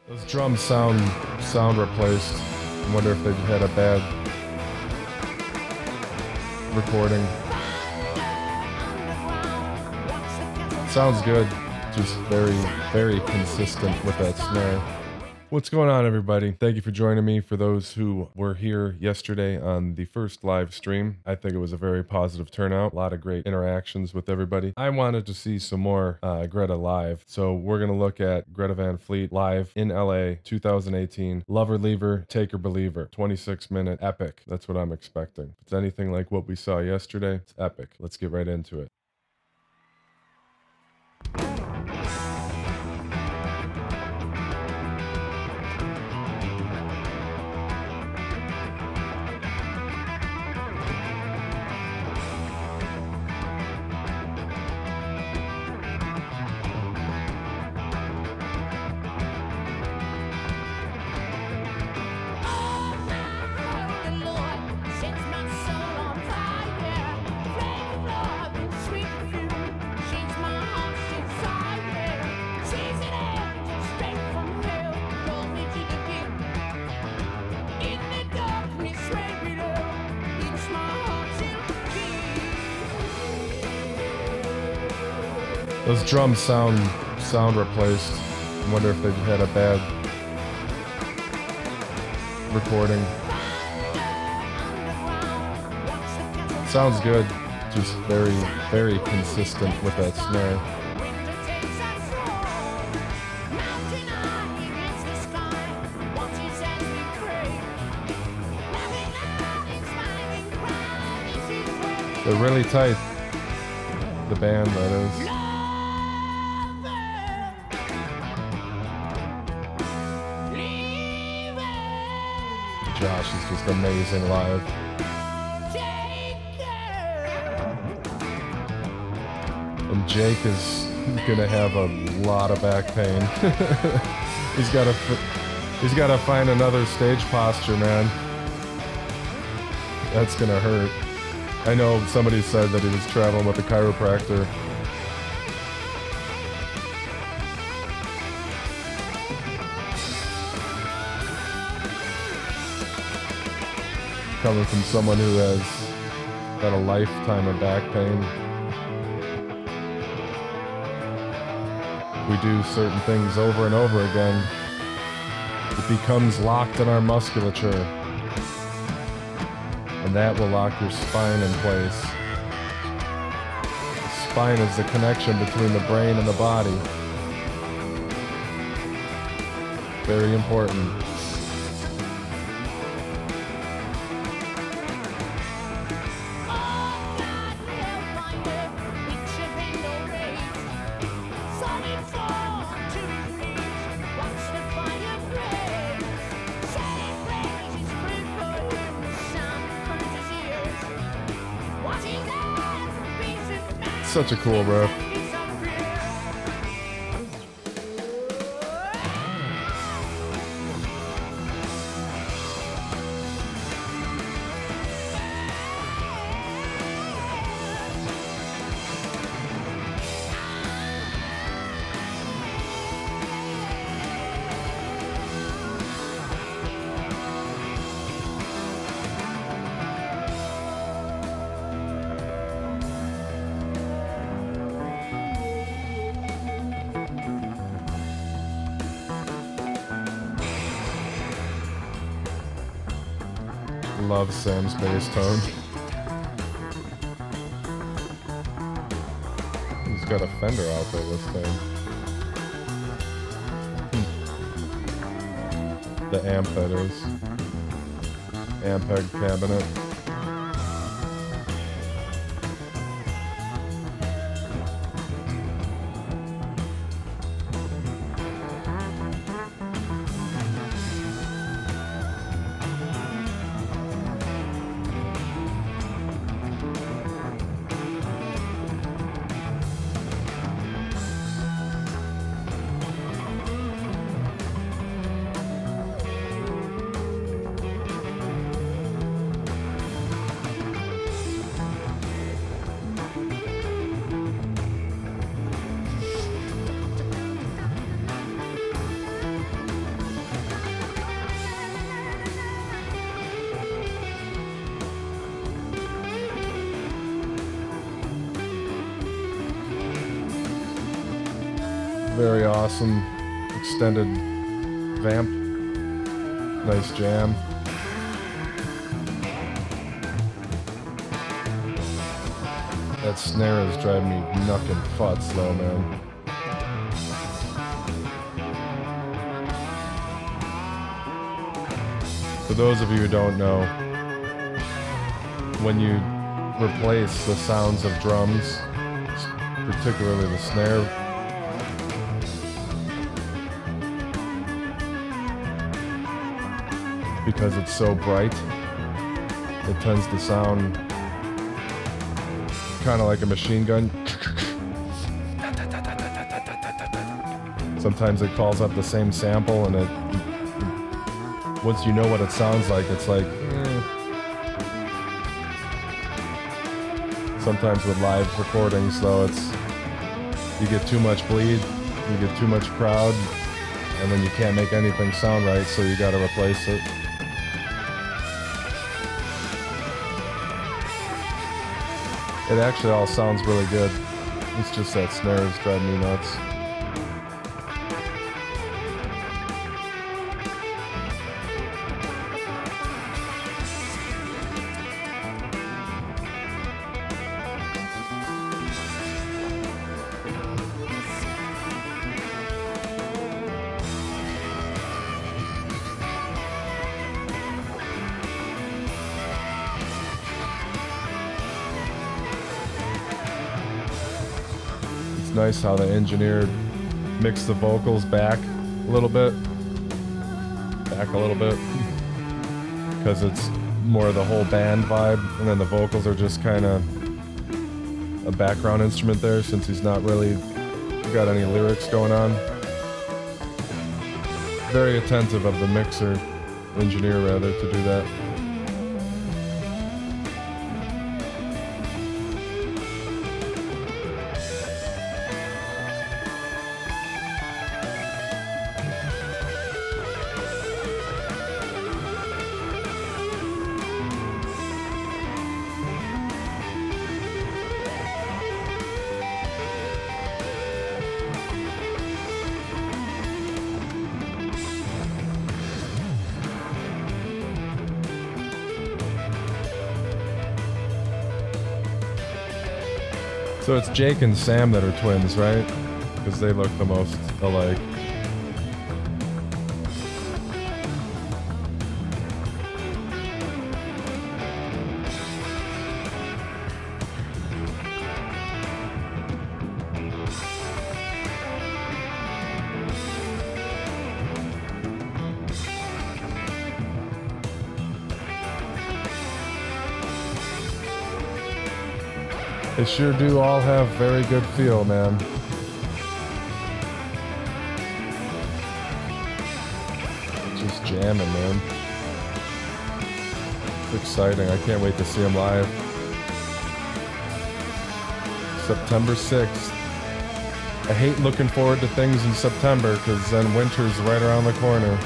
Those drums sound replaced. I wonder if they had a bad recording. Sounds good, just very consistent with that snare. What's going on, everybody? Thank you for joining me. For those who were here yesterday on the first live stream, I think it was a very positive turnout. A lot of great interactions with everybody. I wanted to see some more Greta live, so we're going to look at Greta Van Fleet live in LA 2018. Lover Leaver, Taker Believer, 26-minute epic. That's what I'm expecting. If it's anything like what we saw yesterday, it's epic. Let's get right into it. Those drums sound replaced. I wonder if they had a bad recording. Sounds good, just very consistent with that snare. They're really tight, the band that is. Josh is just amazing live. And Jake is gonna have a lot of back pain. He's gotta find another stage posture, man. That's gonna hurt. I know somebody said that he was traveling with a chiropractor. Coming from someone who has had a lifetime of back pain. We do certain things over and over again. It becomes locked in our musculature. And that will lock your spine in place. The spine is the connection between the brain and the body. Very important. Such a cool riff. Love Sam's bass tone. He's got a Fender out there this time. The amp, that is. Ampeg cabinet. Very awesome extended vamp. Nice jam. That snare is driving me knuckin' futz though, man. For those of you who don't know, when you replace the sounds of drums, particularly the snare, because it's so bright, it tends to sound kind of like a machine gun. Sometimes it calls up the same sample, and once you know what it sounds like, it's like, Sometimes with live recordings, though, you get too much bleed, you get too much crowd, and then you can't make anything sound right, so you gotta replace it. It actually all sounds really good. It's just that snare is driving me nuts. Nice how the engineer mixed the vocals back a little bit, because it's more the whole band vibe, and then the vocals are just kind of a background instrument there, since he's not really got any lyrics going on. Very attentive of the mixer, engineer rather, to do that. So it's Jake and Sam that are twins, right? Because they look the most alike. They sure do all have very good feel, man. Just jamming, man. It's exciting. I can't wait to see them live. September 6th. I hate looking forward to things in September, because then winter's right around the corner.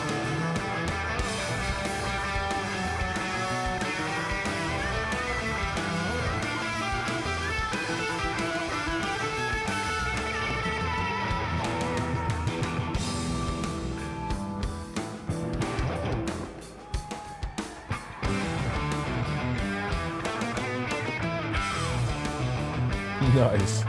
Nice.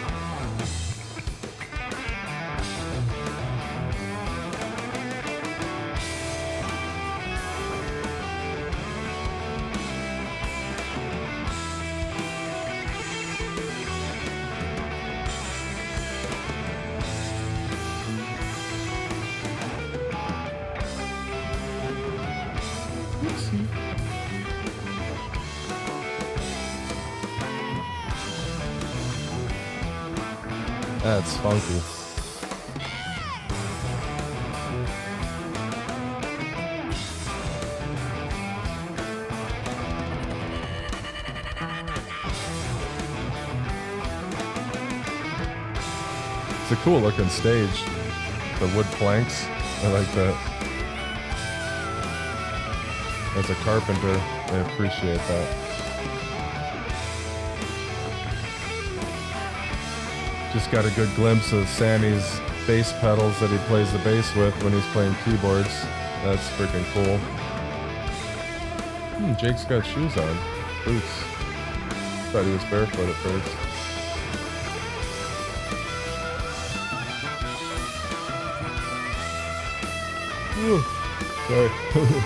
That's funky. It's a cool looking stage. The wood planks. I like that. As a carpenter, I appreciate that. just got a good glimpse of Sammy's bass pedals that he plays the bass with when he's playing keyboards. That's freaking cool. Jake's got shoes on. Boots. Thought he was barefoot at first. Ooh. Sorry.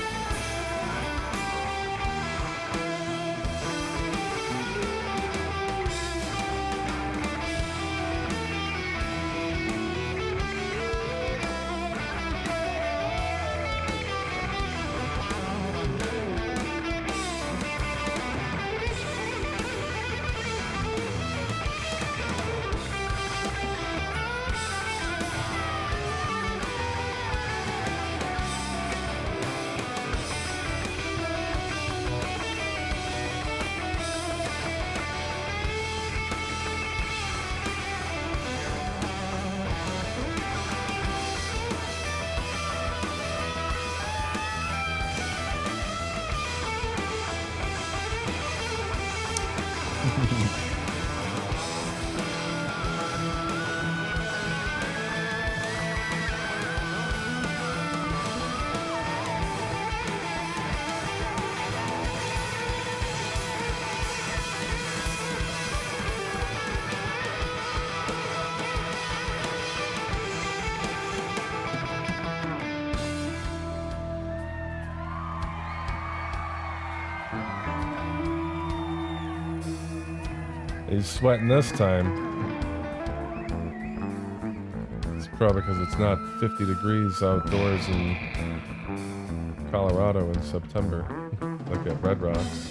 He's sweating this time. It's probably because it's not 50 degrees outdoors in Colorado in September, like at Red Rocks.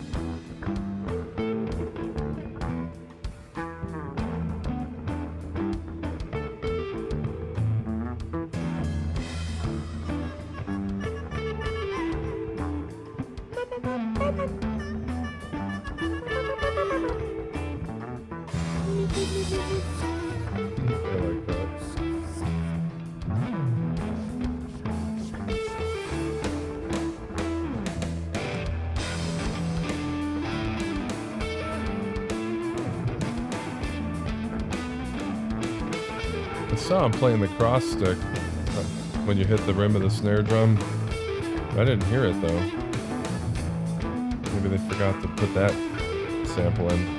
I saw him playing the cross stick when you hit the rim of the snare drum. I didn't hear it though. Maybe they forgot to put that sample in.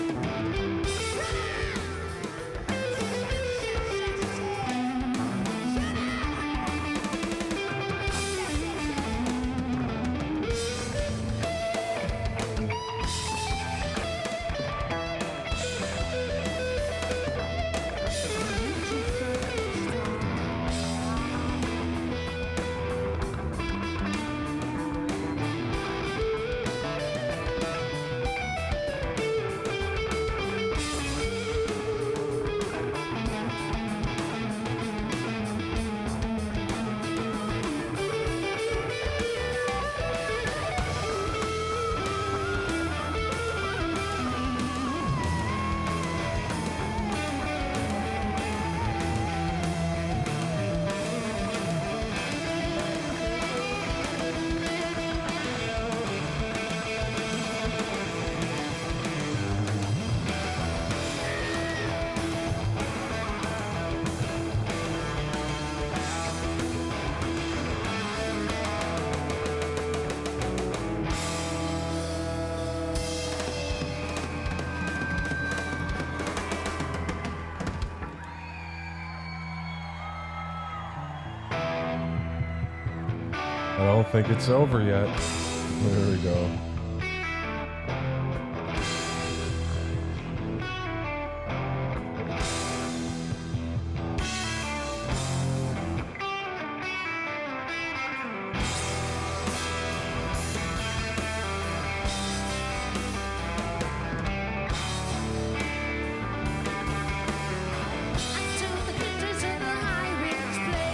I don't think it's over yet. There we go.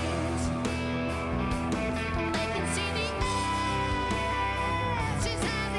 She's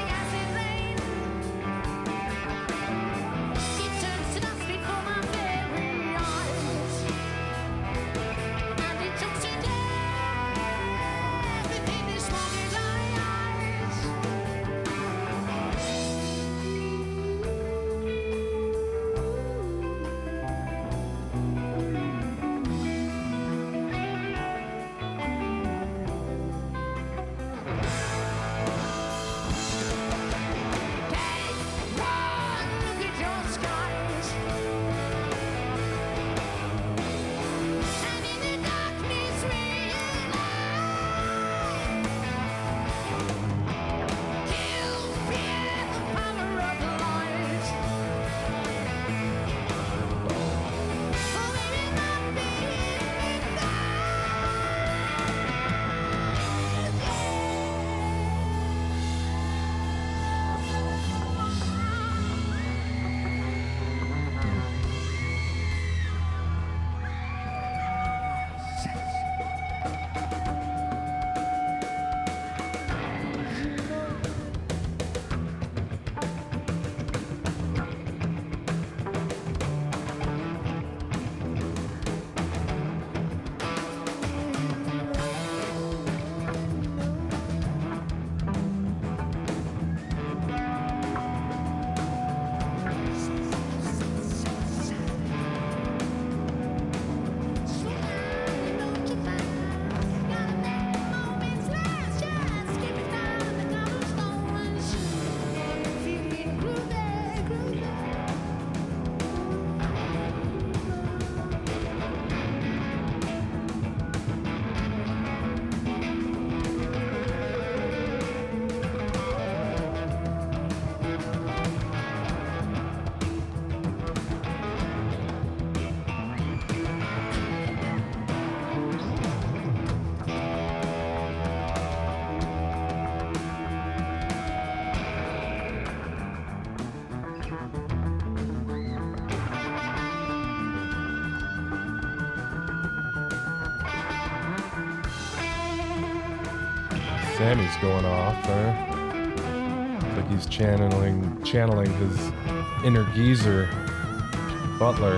Sammy's going off there. Looks like he's channeling his inner geezer, Butler.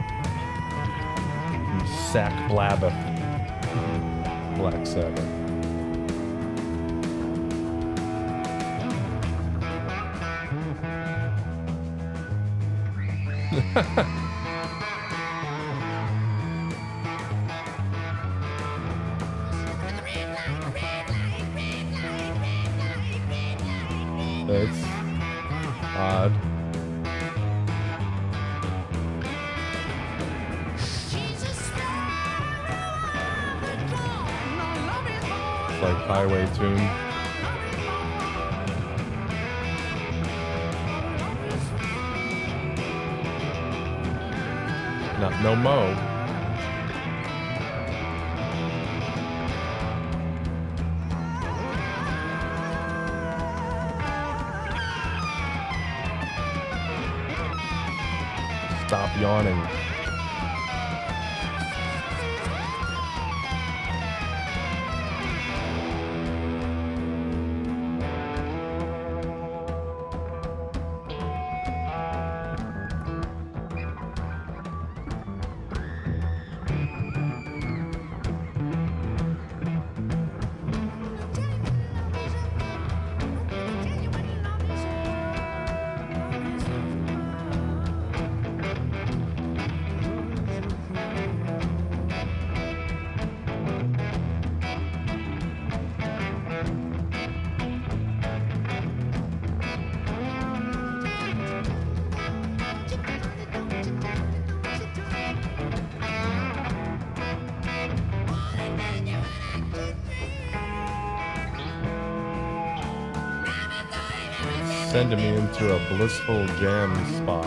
From Sack Blabbeth, Black Sabbath. That's odd. It's like highway tune. Not no mo. Stop yawning. Sending me into a blissful jam spot.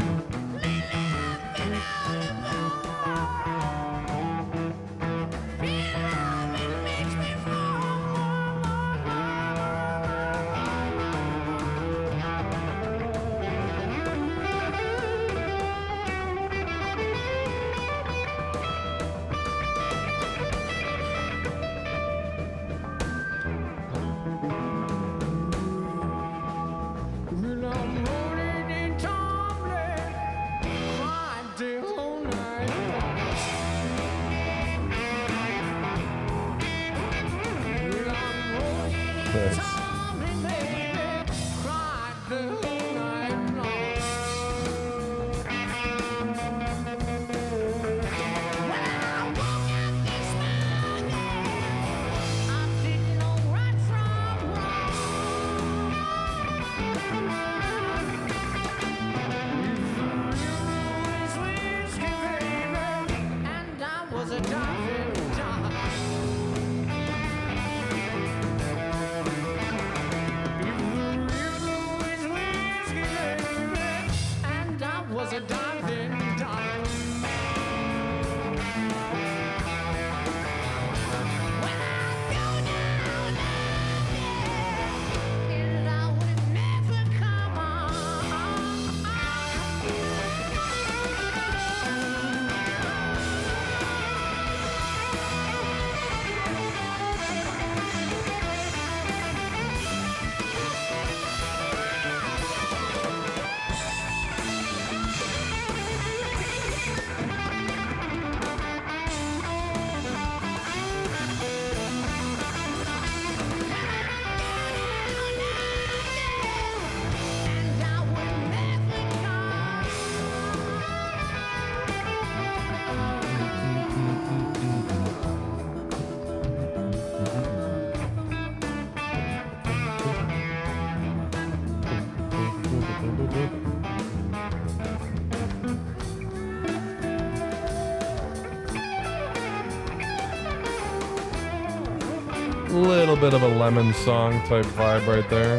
Little bit of a Lemon song type vibe right there.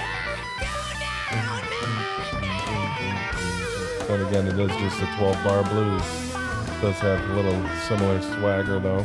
But again, it is just a 12-bar blues. It does have a little similar swagger though.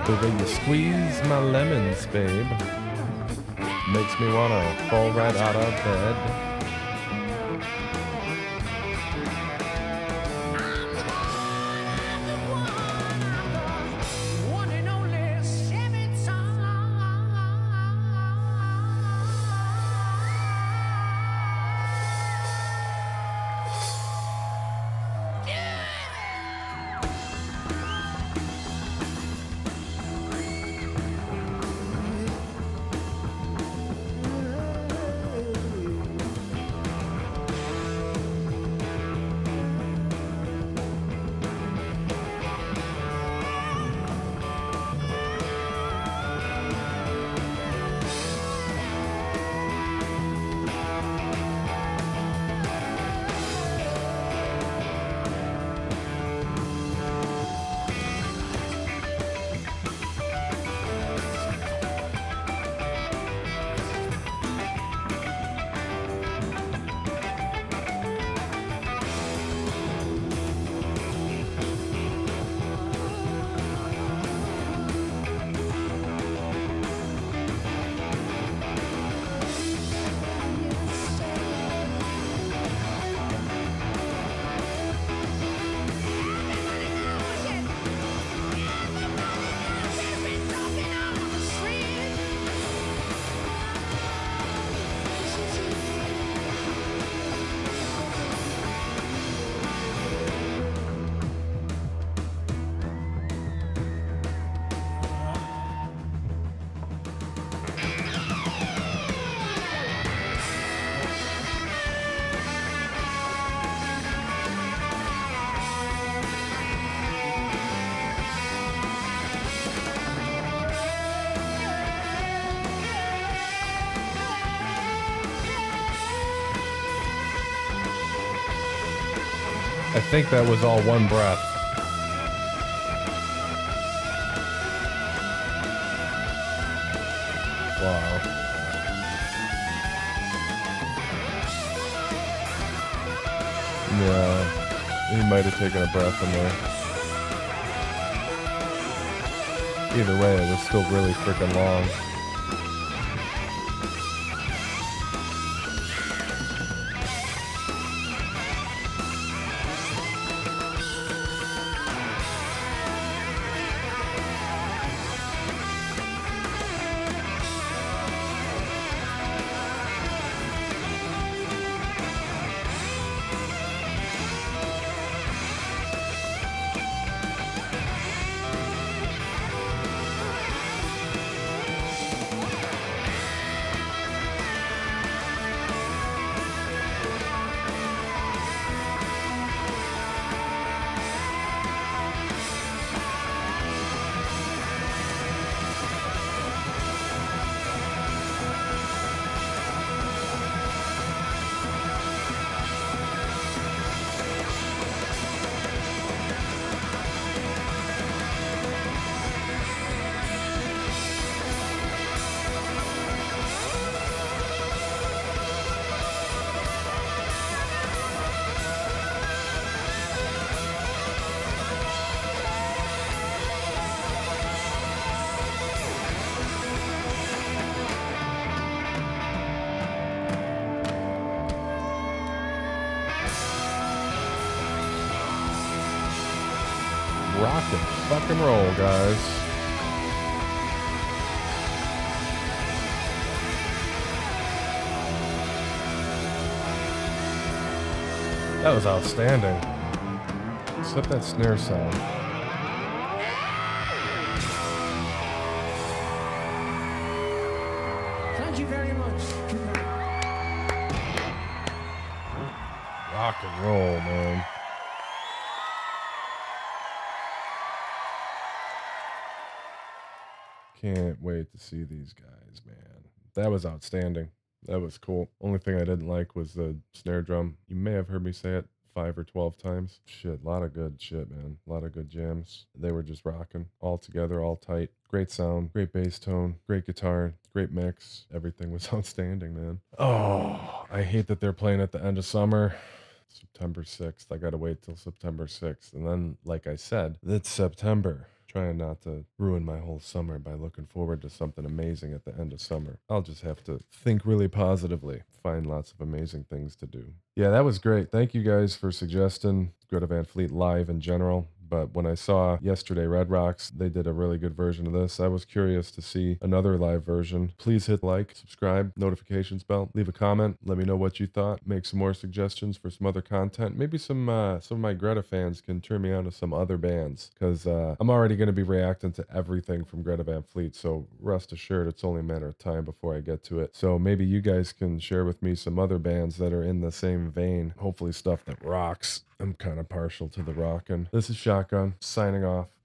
The way you squeeze my lemons, babe, makes me wanna fall right out of bed. I think that was all one breath. Wow. Yeah, he might have taken a breath in there. Either way, it was still really freaking long. Rock and fucking roll, guys. That was outstanding. Except that snare sound. Thank you very much. Rock and roll, man. Can't wait to see these guys, man. That was outstanding. That was cool. Only thing I didn't like was the snare drum. You may have heard me say it 5 or 12 times. Shit, a lot of good shit, man. A lot of good jams. They were just rocking all together, all tight. Great sound, great bass tone, great guitar, great mix. Everything was outstanding, man. Oh, I hate that they're playing at the end of summer. September 6th. I gotta wait till September 6th. And then, like I said, it's September. trying not to ruin my whole summer by looking forward to something amazing at the end of summer. I'll just have to think really positively, find lots of amazing things to do. Yeah, that was great. Thank you guys for suggesting Greta Van Fleet live in general. But when I saw yesterday Red Rocks, they did a really good version of this. I was curious to see another live version. Please hit like, subscribe, notifications bell, leave a comment. Let me know what you thought. Make some more suggestions for some other content. Maybe some of my Greta fans can turn me on to some other bands, because I'm already going to be reacting to everything from Greta Van Fleet. So rest assured, it's only a matter of time before I get to it. So maybe you guys can share with me some other bands that are in the same vein. Hopefully stuff that rocks. I'm kind of partial to the rockin'. This is Shotgun, signing off.